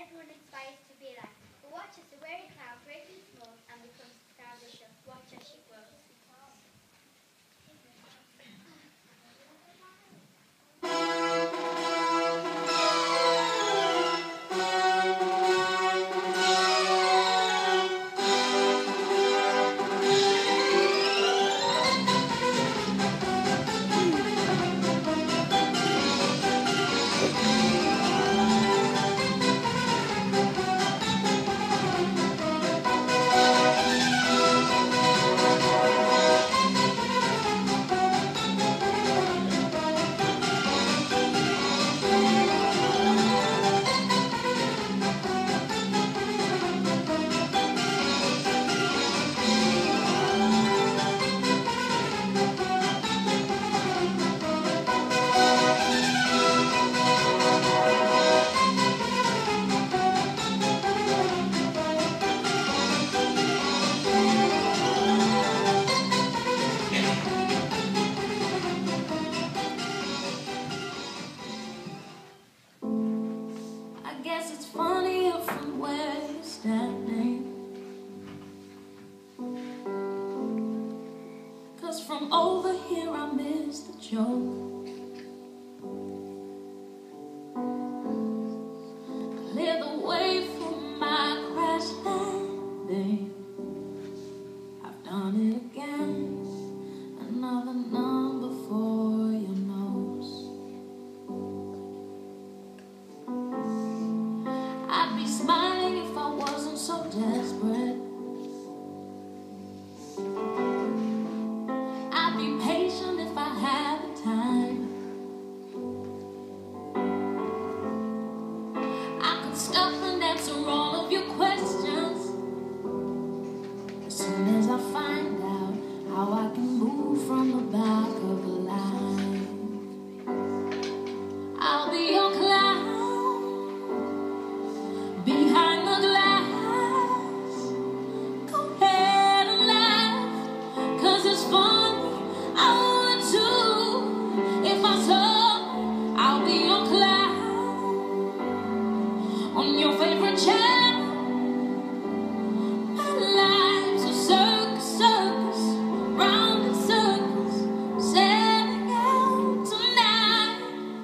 everyone aspires to be like. But watch as the weary cloud greatly small and becomes childish. Watch as she grows. I guess it's funnier from where you're standing, 'cause from over here I miss the joke. Clear the way for my crash landing. I've done it again, another number for your nose. I'd be smiling if I wasn't so desperate. I'd be patient if I had the time. I could stop and answer all of your questions as soon as I find out how I can move from the back of the line. I'll be your clown behind the glass. Go ahead and laugh, 'cause it's funny. I would too if I saw. I'll be your clown on your favorite channel. My life's a circus, circus, round in circles, setting out tonight.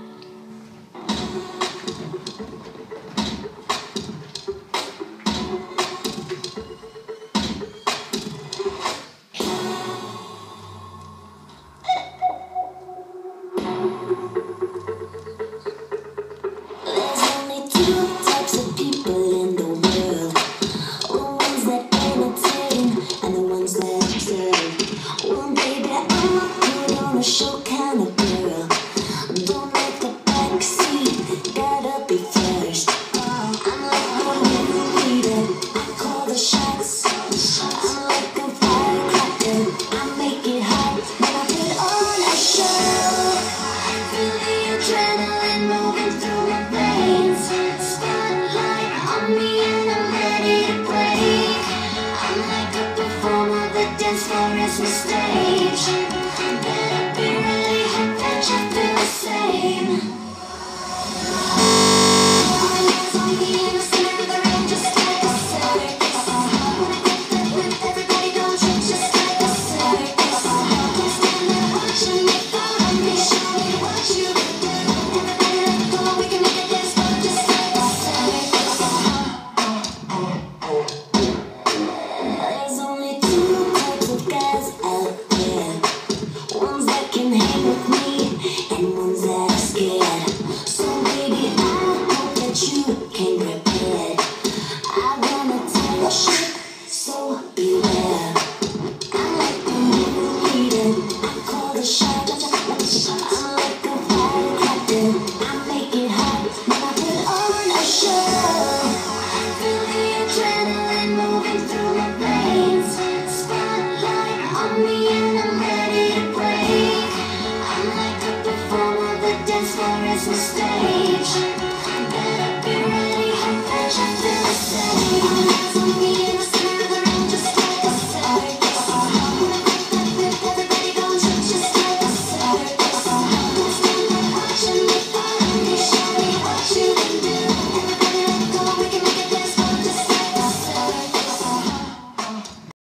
There's only two types of people in the world. The ones that entertain and the ones that observe. Well, baby, I'm a put on a show kind of girl. Don't like the backseat, gotta be first. I'm like a new leader, I call the shots. I'm like a firecracker, I make it hot when I put on a show. Feel the adrenaline moving through my veins. Spotlight on me and I'm ready to play. I'm like a performer, the dance floor is my stage. Better be really hot that you feel the same. All eyes on me and I stand